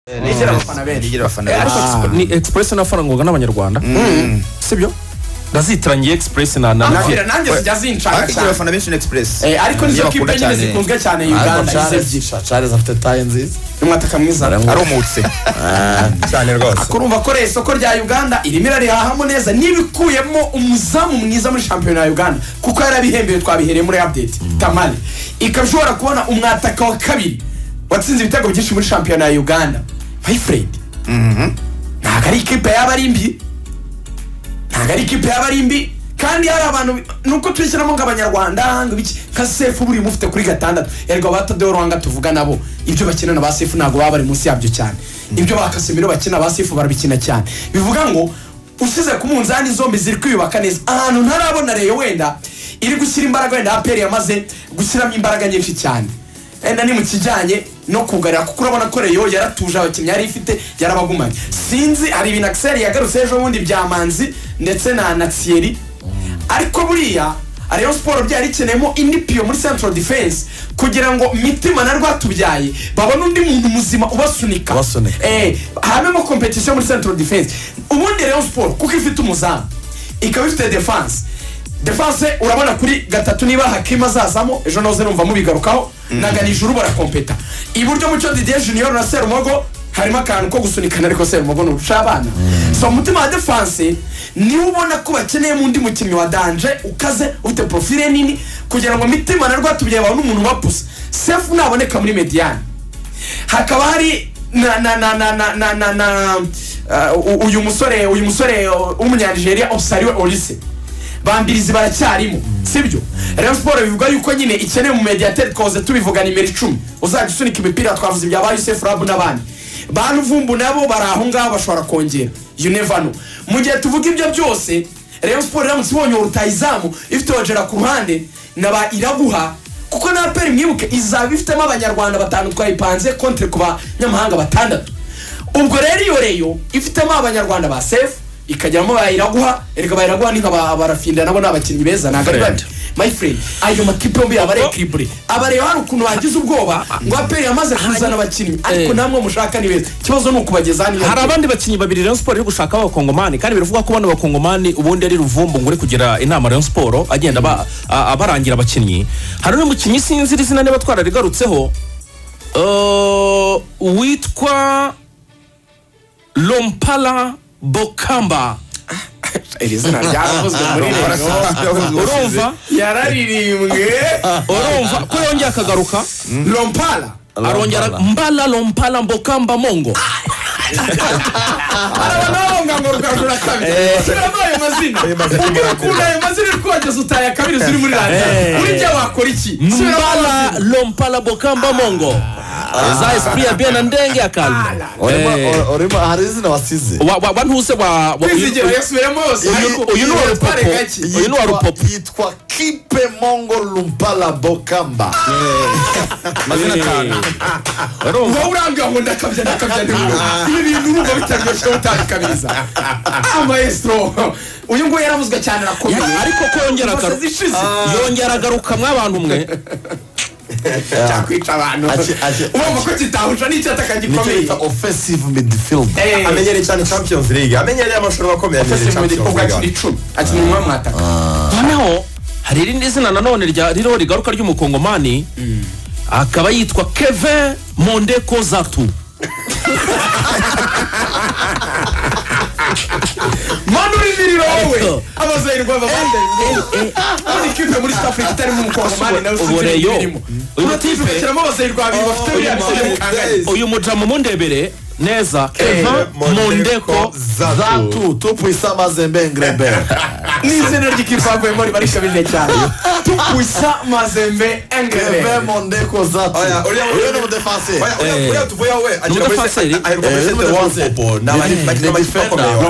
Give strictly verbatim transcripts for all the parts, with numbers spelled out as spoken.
Nigira abafana benshi. Nigira abafana benshi. Ni Express nafarangwaga n'abanyarwanda. Sibyo? Ndazitranye Express na na Navira nanjye zijya zinshaka cyane. Abafana benshi Express. Eh ariko nizo kipe nyine zikunzwe cyane Uganda izebye. Charles afite taye nziza. Umwataka mwiza. Aromutse. Cyane rwose. Akurumva ko isoko rya Uganda irimo irarihahamo neza nibikuyemo umuzamu mwiza muri championnat ya Uganda kuko yarabihembeye twabihereye muri update. Tamale. Ikashobora kubona umwataka wa kabiri watsinze ibitego byinshi muri championnat ya Uganda. My friend. Mhm. Nagari ikipe y'abarimbi. Nagari ikipe y'abarimbi kandi hari abantu nuko twishyiramo ng'abanyarwanda ngo biki ka Sefu buri mufite kuri gatandatu ergo batadeo Rwanga tuvuga nabo ibyo bakina na ba Sefu nago baba bari munsi yabyo cyane ibyo bakasemiro bakina ba Sefu barabikina cyane bivuga ngo usize ku munzani zombi ziri kwiyubaka neza ahantu ntarabona Rayon wenda iri gushyira imbaraga wenda A P R yamaze gushyiramo imbaraga nyinshi cyane enda ni mu kijanye no kugarira kuko urabona ko Rayon yaratuje abakinnyi yari ifite yarabagumanye sinzi hari ibintu Axel yagarutse ejo bundi byamanzi ndetse na Natsieri ariko buriya Rayon Sport byari ikenemo indipiyo muri Central Defense kugira ngo mitima na rwatubyaye babone undi muntu muzima ubasunika eh hamemo competition muri Central Defense ubundi Rayon Sport kuko ifite umuzamu ikaba ifite defense defense urabona kuri gatatu niba Hakima azazamo ejo noze numva mubigarukaho naganijuru barakompeta iburyo mucyo Didier Junior na Serumogo harimo akantu ko gusunikana ariko Serumogo n'urusha abana so mutima wa defense ni ubona ko bakeneye mu ndi mukinnyi wa danger ukaze ufite profile nini kugira ngo mitima na rwatubyaye bawe n'umuntu wapusa Sefu naboneka muri mediane hakaba hari na na na na na na na uyu musore uyu musore w'umunyanigeriya Osariwe Olise bambirizi baracyarimo sibyo Rayon Sport bivuga yuko nyine ikeneye mu mediateur twoze tubivuga nimero icumi uzaje usunika imipira twavuze ibya ba Yusuf Rabu n'abandi bantu vumbu nabo baraho ngaho bashobora kongera you never know mu gihe tuvuga ibyo byose Rayon Sport ramutse ibonye urutayizamu ifite wajera ku ruhande naba iraguha kuko na peri mwibuke izaba ifitemo abanyarwanda batanu twayipanze contre kuba nyamahanga batandatu ubwo rero iyo Rayon ifitemo abanyarwanda ba safe ikajyamo bayiraguha erega bayiraguha ni nk'abarafinda nabo nabakinnyi beza nagari bati my friend ayo makipe yombi abare equilibre abare hano kuno bagize ubwoba ngo aperi yamaze kuzana abakinnyi ariko namwe mushaka ni beza kibazo nuko bageza ni hari abandi bakinnyi babiri Rayon Sport iri gushaka abakongomani kandi bivuga ko bano bakongomani ubundi ari Ruvumbu ngure kugira inama Rayon Sport agenda abarangira abakinnyi hari n'umukinnyi sinzi izina niba twararigarutseho uh, witwa Lompala Bokamba Elizana ryaravuzwe muri urumva yararirimbwe urumva ko yongeye akagaruka Lompala arongera Mbala Lompala Bokamba Mongo arabononga ngo rukajura kabiri sirabaye mazina ubwira kuna ayo mazina rwogeze utaya kabiri ziri muri radiyo uri byo wakora iki Mbala Lompala Bokamba Mongo za esprit bien ndenge akalma orima hari izina wasize wa ntuse wa kwizigera yasubiramo yose uyu ni warupopo uyu ni warupopo yitwa Kipe Mongo Lumpala Bokamba mazina tano urumva urambya ngo ndakabya ndakabya ibi bintu urumva bitaryoshye utabikabiriza maestro uyu ngo yaravuzwe cyane rakomeye ariko ko yongera agaruka yongera agaruka mw'abantu mwe cyakwica abantu ubu ko kitahusha n'icyataka gikomeye offensive midfield amenyere cyane Champions League amenyere amashuri akomeye amenyere Champions League akina mu mwataka noneho hari irindi zina nanone rya riro rigaruka ry'umukongomani akaba yitwa Kevin Mondeko Zatu manu rimiro wowe abazayirwa babande muri kipe muri South Africa itari mu mukongomani nawe ubureyo uyu tipe kiramo abazayirwa babiri bafite biriya uyu mujamu mundebere neza Kevin Mondeko Zatu tupuisa Mazembe Ngrebe n'izina ry'ikipe avuye muri bari kabije cyane tupuisa Mazembe Ngrebe Kevin Mondeko Zatu oya oya no defense oya tuvuye we agira muri aheruka muri Central Defense n'abandi bakina muri Lompala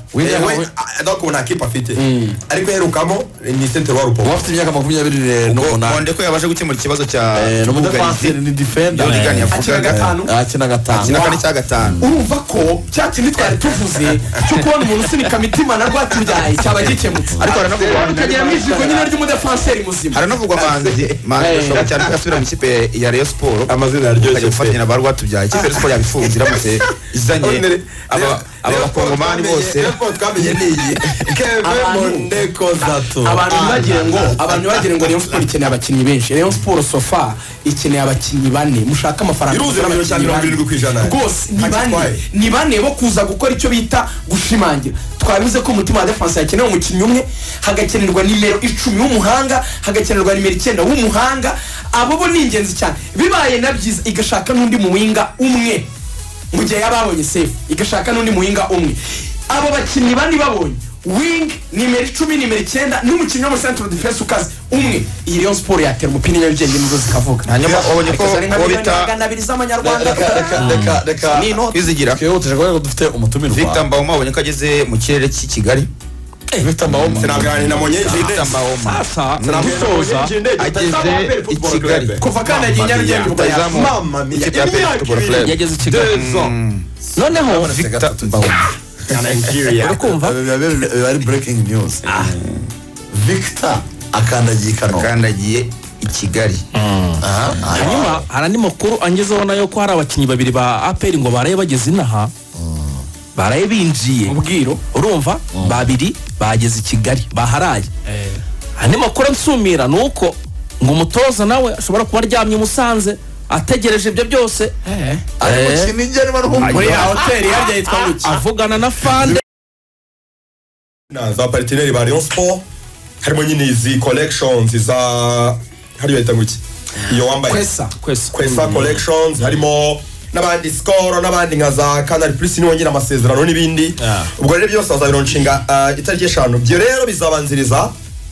we donc una kipe afite ariko herukamo ni center wa rupo wafite imyaka makumyabiri n'umunani onde ko yabashe gukemura ikibazo cya n'umudefenseur ni defender Yodigani yavugaga gatanu akina gatanu akina kane cya gatanu urumva ko cya kintu twari tuvuze cyo kubona umuntu usunika mitima na rwatubyaye cyaba gikemutse ariko haranavugwa akagira mizigo nyine ry'umudefenseur muzima haranavugwa manzi manzi ashobora cyane kwasubira mu kipe ya Rayon Sport amazina yaryoshye gufatanya na barwa tubyaye kipe Sport yabifunze iramutse izanye aba aba bakongomani bose twamenye niyi Kevin Mondeko Zato abantu bagire ngo abantu bagire ngo Rayon Sport ikeneye abakinnyi benshi Rayon Sport sofa ikeneye abakinnyi bane mushaka amafaranga iruze mirongo irindwi ku ijana rwose ni bane ni bane bo kuza gukora icyo bita gushimangira twabivuze ko umutima wa defense yakeneye umukinnyi umwe hagakenerwa nimero icumi w'umuhanga hagakenerwa nimero icyenda w'umuhanga abo bo ni ingenzi cyane bibaye nabyiza igashaka n'undi mu winga umwe mu gihe yababonye safe igashaka n'undi muhinga umwe abo bakinnyi bandi babonye wing nimero icumi nimero icyenda n'umukinnyi wo mu central defense ukaze umwe iyi Rayon Sport yatera umupira nyarugenge nizo zikavuga hanyuma wabonye ko wabita nabiri z'amanyarwanda reka reka ni no kwizigira twihutije ko dufite umutumirwa Victor Mbawoma wabonye ko ageze mu kirere cy'i Kigali Victor Mbawoma sinabwani na monye Victor Mbawoma sasa sinamusoza ageze i Kigali kuva kandi agiye nyarugenge utazamu mama mia ikipe ya football club yageze i Kigali noneho Victor Mbawoma uri kumva ari breaking news Victor akandagiye kano akandagiye i Kigali hanyuma hari andi makuru angezeho nayo ko hari abakinnyi babiri ba A P R ngo baraye bageze inaha baraye binjiye ubwiro urumva babiri bageze i Kigali baharaye andi makuru ansumira nuko ngo umutoza nawe ashobora kuba aryamye Musanze ategereje ibyo byose ariko kinigere barumva muri hotel yarya yitwa Guki avugana na Fande na za partenaire ba Rayon Sport harimo nyine izi collections za hariyo yita Guki iyo wambaye kwesa kwesa kwesa collections harimo n'abandi score n'abandi nka za Canal Plus niwongera amasezerano n'ibindi ubwo rero byose bazabironshinga itariki eshanu byo rero bizabanziriza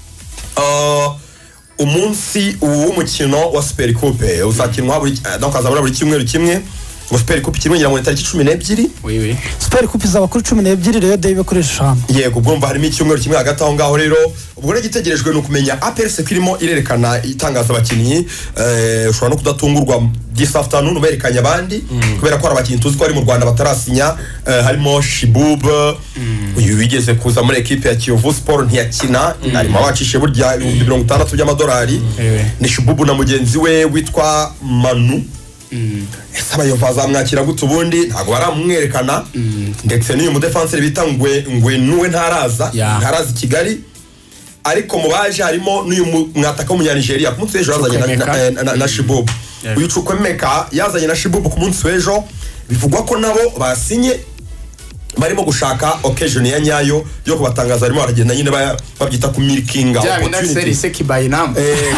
umunsi w'umukino wa Super Coupe uzakinwa buri donc azabura buri kimwe kimwe ngo Super Coupe kirongera mu tariki cumi n'ebyiri oui oui Super Coupe izaba kuri cumi n'ebyiri rero Dave bakoresha eshanu yego ubwo harimo icyumweru kimwe hagati aho ngaho rero ubwo rero gitegerejwe no kumenya A P R kirimo irerekana itangaza abakinnyi eh ushobora no kudatungurwa this afternoon uberekanya abandi kubera ko abakinnyi tuzi ko ari mu Rwanda batarasinya harimo Shibub uyu wigeze kuza muri equipe ya Kiyovu Sport ntiyakina harimo abacishe burya mirongo itandatu by'amadolari ni Shibub na mugenzi we witwa Manu ese abayobozi bazamwakira gute ubundi ntabwo baramwerekana ndetse n'uyu mudefenseur bita ngwe ngwe nuwe ntaraza ntaraza i Kigali ariko mu baje harimo n'uyu mwataka w'umunyanigeriya ku munsi w'ejo yazanye na Shibub uyu Chukwemeka yazanye na Shibub ku munsi w'ejo bivugwa ko nabo basinye barimo gushaka occasion ya nyayo yo kubatangaza harimo baragenda nyine babyita ku milkinga opportunity eh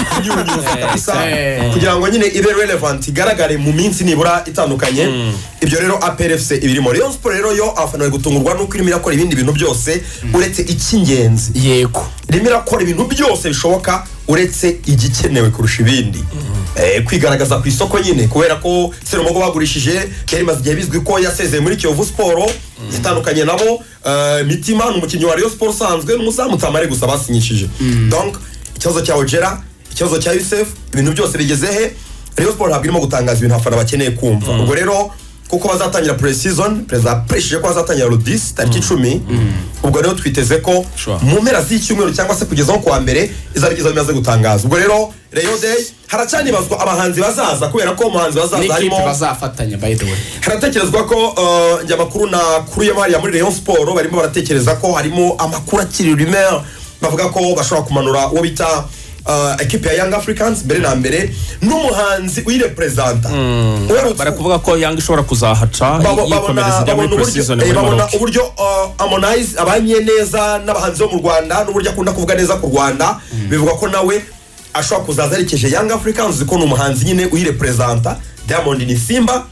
kugira ngo nyine ibe relevant igaragare mu minsi nibura itandukanye ibyo rero A P R F C ibirimo Rayon Sport rero yo afana yo gutungurwa nuko irimo irakora ibindi bintu byose uretse icy'ingenzi yego irimo irakora ibintu byose bishoboka uretse igikenewe kurusha ibindi eh kwigaragaza ku isoko nyine kubera ko Serumogo bagurishije yari maze igihe bizwi ko yasezeye muri Kiyovu Sport itandukanye nabo Mitima n'umukinnyi wa Rayon Sport sanzwe n'umuzamu Tamare gusa basinyishije donc ikibazo cya Ojera ikibazo cya Yusef ibintu byose bigeze he Rayon Sport ntabwo irimo gutangaza ibintu afana bakeneye kumva ubwo rero kuko bazatangira pre-season pereza pressure ko bazatangira le dix tariki icumi ubwo rero twiteze ko mu mpera z'icyumweru cyangwa se kugeza nko kwa mbere izabigeza bimaze gutangaza ubwo rero Rayon Day haracani bazwa abahanzi bazaza kubera ko umuhanzi bazaza harimo bazafatanya by the way haratekerezwa ko njya makuru na kuri y'amari muri Rayon Sport barimo baratekereza ko harimo amakuru akiri rumeur bavuga ko bashobora kumanura uwo bita equipe ya Young Africans mbere na mbere n'umuhanzi uyirepresenta barakuvuga ko Young ishobora kuzahaca yikomereza ijya muri pre-season muri babona uburyo Harmonize abanye neza n'abahanzi bo mu Rwanda n'uburyo akunda kuvuga neza ku Rwanda bivuga ko nawe ashobora kuzaza arikeje Young Africans ko n'umuhanzi nyine uyirepresenta Diamond ni Simba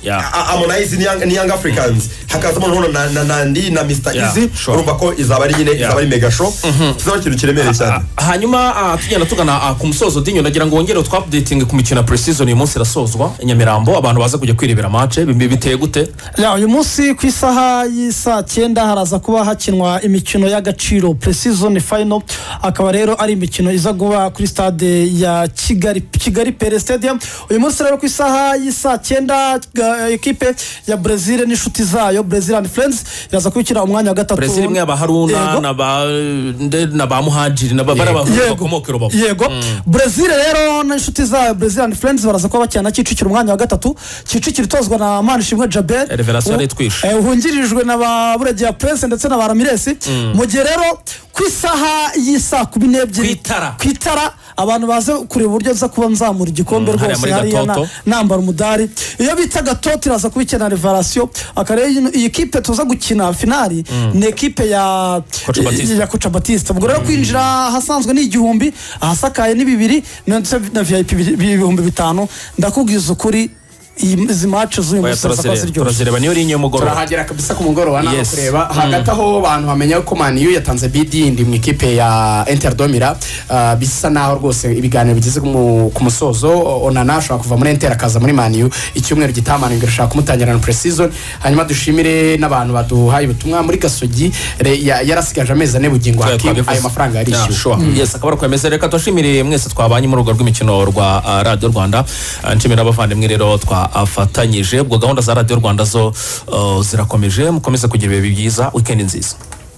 Harmonize ni Young Africans hakazamo noneho na Nandi na mister Easy urumva ko izaba ari nyine izaba ari mega show kizaba kintu kiremereye cyane. Hanyuma tugenda tugana ku musozo dinyo ndagira ngo wongere twa updating ku mikino pre-season uyu munsi irasozwa Nyamirambo abantu baza kujya kwirebera match biteye gute? Ya uyu munsi ku isaha y'isa cyenda haraza kuba hakinwa imikino y'agaciro pre-season final akaba rero ari imikino iza guba kuri stade ya Kigali Kigali Pele Stadium. Uyu munsi rero ku isaha y'isa cyenda equipe ya Brazil n'inshuti zayo Brazil and Friends iraza kwikira umwanya wa gatatu. Brazil imwe aba Haruna na ba na ba Muhajiri na ba bakomokero babo. Yego Brazil rero n'inshuti zayo Brazil and Friends baraza kuba bakina Kicukiro umwanya wa gatatu. Kicukiro itozwa na Manishimwe Jabel Revelation retwisha eh uhungirijwe na ba Buregeya Prince ndetse na ba Ramirez. Mu gihe rero ku isaha y'isa kumi n'ebyiri kwitara kwitara abantu baze kureba uburyo za kuba nzamura igikombe rwose hariya nambara umudari iyo bita Gatoto iraza kubikena Revelation akare iyi kipe tuza gukina finali ni equipe ya ya Coach Batista ubwo rero kwinjira hasanzwe ni igihumbi ahasakaye ni bibiri na V I P ibihumbi bitanu ndakubwiza ukuri izi match z'uyu musasa kwasiryo turazireba niyo rinyo mugoro turahagera kabisa ku mugoro wana kureba hagati aho abantu bamenya ko Man U yatanze bid indi mu ikipe ya Inter Domira bisa naho rwose ibiganiro bigeze ku musozo Onana ashaka kuva muri Inter akaza muri Man U icyumweru gitamana ngo ashaka kumutangira na pre-season hanyuma dushimire n'abantu baduhaye ubutumwa muri Gasogi yarasigaje amezi ane bugingo hakim ayo mafaranga yarishyuwe yes akaba kwemeza reka twashimire mwese twabanye mu rugo rw'imikino rwa Radio Rwanda nshimira abavandimwe rero twa afatanyije ubwo gahunda za Radio Rwanda zo uh, zirakomeje mukomeza kugira ibihe byiza weekend nziza.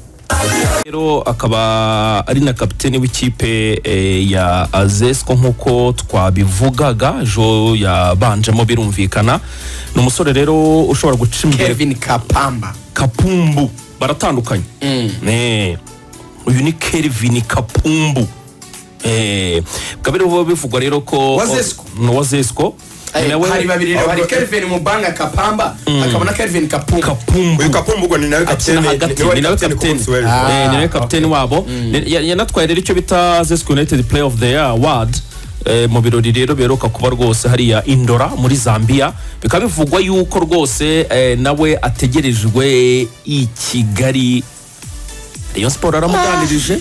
Rero akaba ari na kapiteni w'ikipe eh, ya Azesco nkuko twabivugaga jo yabanjemo birumvikana no musore rero ushobora guca imbere Kevin Kapamba Kapumbu baratandukanye mm. ne uyu ni Kevin Kapumbu eh kabiri uvo bivugwa rero ko Wazesco no Wazesco hari babiri hari Kelvin Mubanga Kapamba akabona Kelvin Kapumbu Kapumbu uyu Kapumbu ngo ni nawe kapiteni ni nawe kapiteni eh ni nawe kapiteni wabo yanatwaye rero icyo bita Zesco United Player of the Year award mu birori rero beruka kuba rwose hariya Indora muri Zambia bikaba bivugwa yuko rwose nawe ategerejwe i Kigali Rayon Sport aramuganirije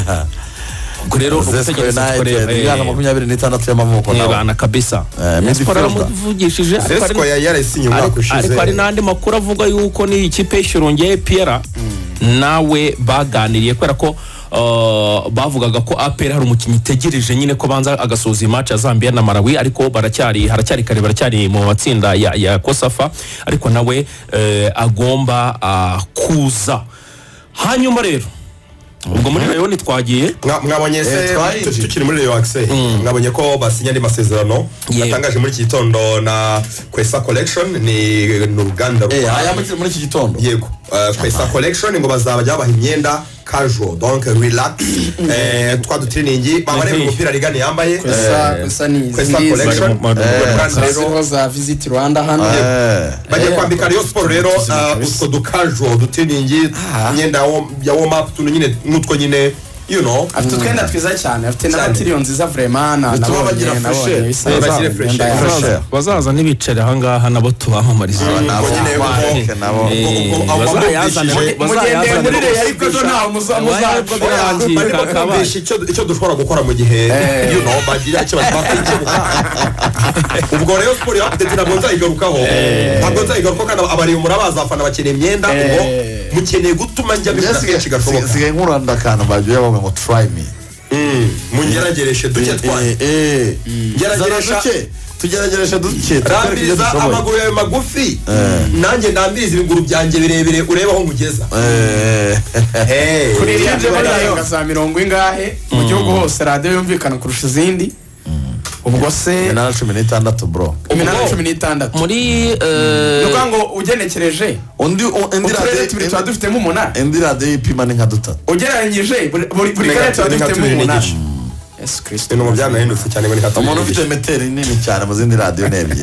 Kurero ubutegereza kureba yana makumyabiri n'itandatu y'amavuko nawe bana kabisa Sport aramuvugishije ariko yaresinye umwaka ushize ariko ari nandi makuru avuga yuko ni ikipe y'Ishirongeye Pierre nawe baganiriye kwera ko bavugaga ko A P R hari umukinnyi itegereje nyine ko banza agasoza match ya Zambia na Malawi ariko baracyari haracyari kare baracyari mu matsinda ya ya Kosafa ariko nawe agomba kuza hanyuma rero ubwo muri Rayon twagiye mwabonye se tukiri muri Rayon Access mwabonye ko basinya ndi masezerano batangaje muri iki gitondo na Kwesa Collection ni n'uruganda eh aya muri iki gitondo yego Kwesa Collection ngo bazabajya baha imyenda casual donc relax eh twa dutraining babare mu mupira rigani yambaye Kwesa Kwesa ni Kwesa Collection rero za visit Rwanda hano bagiye kwambika Rayon Sport rero utwo du casual dutraining imyenda ya warm up tuntu nyine nutwo nyine you know afite twenda twiza cyane afite na material nziza vraiment na nabo bagira fresh bagira fresh bazaza nibicare aha ngaha nabo tubamamariza nabo nyine nabo bazayazana bazayazana muri Rayon ariko zo nta muzabwo birangika kabasha icyo icyo dushobora gukora mu gihe you know bagira icyo bakwikibuka ubwo rero Sport ya update nabwo nzayigarukaho ntabwo nzayigaruka kandi abari mu rabaza afana bakeneye imyenda ubwo mukeneye gutuma njya bishaka kigashoboka sigaye nkuranda kantu bagiye ngo try me mm mungeragereshe duke twaye eh ngerageresha tugerageresha duke rambiriza amaguru yawe magufi nanjye ndambiriza ibiguru byanjye birebire ureba aho mugeza eh kuri rije barayo za mirongo ingahe mu gihugu hose radio yumvikana kurusha izindi ubwo se na cumi n'itandatu bro na cumi n'itandatu muri eh nuko ngo ugenekereje undi indi radio tubiri twa dufitemo umunani indi radio ipima ni nka dutatu ugereranyije buri buri kare twa dufitemo umunani Yesu Kristo no mubyana hindutse cyane muri hatu umuntu ufite meteri nini cyane mu zindi radio nebyiri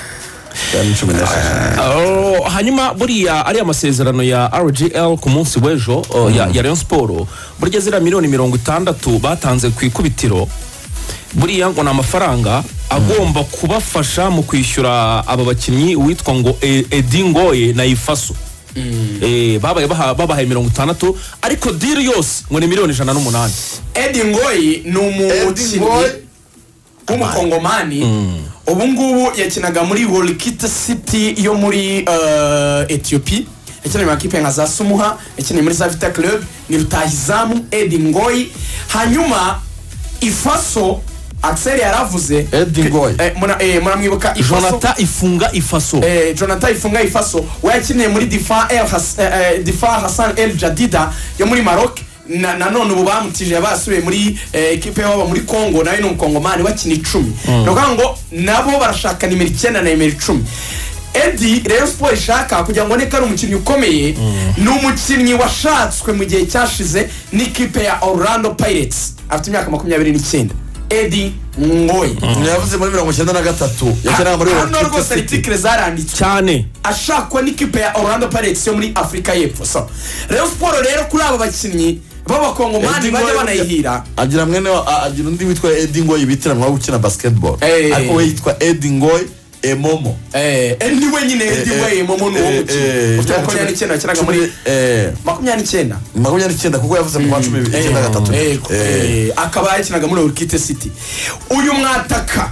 oh hanyuma buriya ari amasezerano ya R G L ku munsi w'ejo ya Rayon Sport burya zira miliyoni mirongo itandatu batanze ku ikubitiro buriya ngo ni amafaranga agomba kubafasha mu kwishyura aba bakinnyi uwitwa ngo Edi Ngoye na Ifaso eh babaye babahaye mirongo itandatu ariko deal yose ngo ni miliyoni ijana n'umunani. Edi Ngoye ni umukinnyi w'umukongomani ubu ngubu yakinaga muri Wolkita City yo muri Ethiopia, yakiniye mu kipe nka za Sumuha, yakiniye muri za Vita Club, ni rutahizamu Edi Ngoye. Hanyuma Ifaso Axel yaravuze Edi Ngoye eh muna eh muramwibuka Ifaso Jonathan Ifunga Ifaso eh Jonathan Ifunga Ifaso wayakiniye muri Difa El Hassan Difa Hassan El Jadida yo muri Maroc na none ubu bamutije basubiye muri equipe yabo muri Congo nayo n'umukongomani wakina icumi no kango nabo barashaka nimero icyenda na nimero icumi. Edi Rayon Sport ishaka kugira ngo nekari umukinnyi ukomeye ni umukinnyi washatswe mu gihe cyashize n'ikipe ya Orlando Pirates afite imyaka makumyabiri n'icyenda. Edi Ngoye yavuze muri mirongo icyenda na gatatu yakinaga muri Wolkita City article zaranditse cyane ashakwa n'ikipe ya Orlando Pirates yo muri Afrika y'Epfo. So Rayon Sport rero kuri aba bakinnyi b'abakongomani bajya banayihira agira mwene agira undi witwa Edi Ngoye bitiranwa gukina basketball ariko we yitwa Edi Ngoye Emomo eh anyway nyine Edi Ngoye Emomo no umukinnyi ufite makumyabiri n'icyenda yakinaga muri makumyabiri n'icyenda makumyabiri n'icyenda kuko yavuze mu cumi na gatatu eh akaba yakinaga muri Wolkita City. Uyu mwataka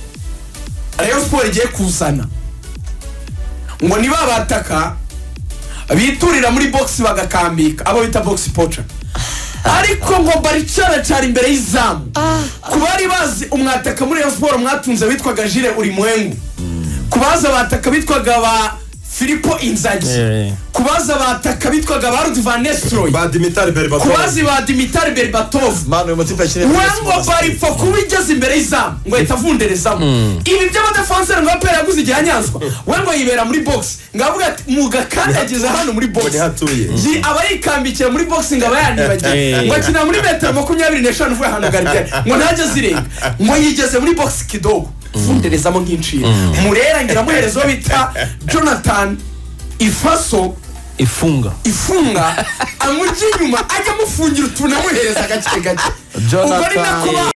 Rayon Sport igiye kuzana ngo niba bataka biturira muri box bagakambika abo bita box poacher ariko ngo baricara cyari imbere y'izamu kubari bazi umwataka muri Rayon Sport mwatunze witwaga Jire Urimwengu, kubaza bataka bitwaga ba Filipo Inzagi, kubaza bataka bitwaga ba Rudvan Nestroy, ba Dimitar Berbatov, kubazi ba Dimitar Berbatov mano umutima cyane wango bari fo kubigeze imbere y'izamu ngo itavunderezamo ibi by'abadefenseur ngo apera yaguze igihe anyanzwa wengo yibera muri box ngavuga ati muga kandi ageze hano muri box yi abayikambikiye muri box ngaba yanibagiye ngo akina muri metero makumyabiri n'eshanu vuye hano gardien ngo ntaje zirenga ngo yigeze muri box kidogo vunderezamo nk'incira murera ngira muherezo bita Jonathan Ifaso ifunga ifunga amuji nyuma ajya mufungira utunamuhereza gake gake Jonathan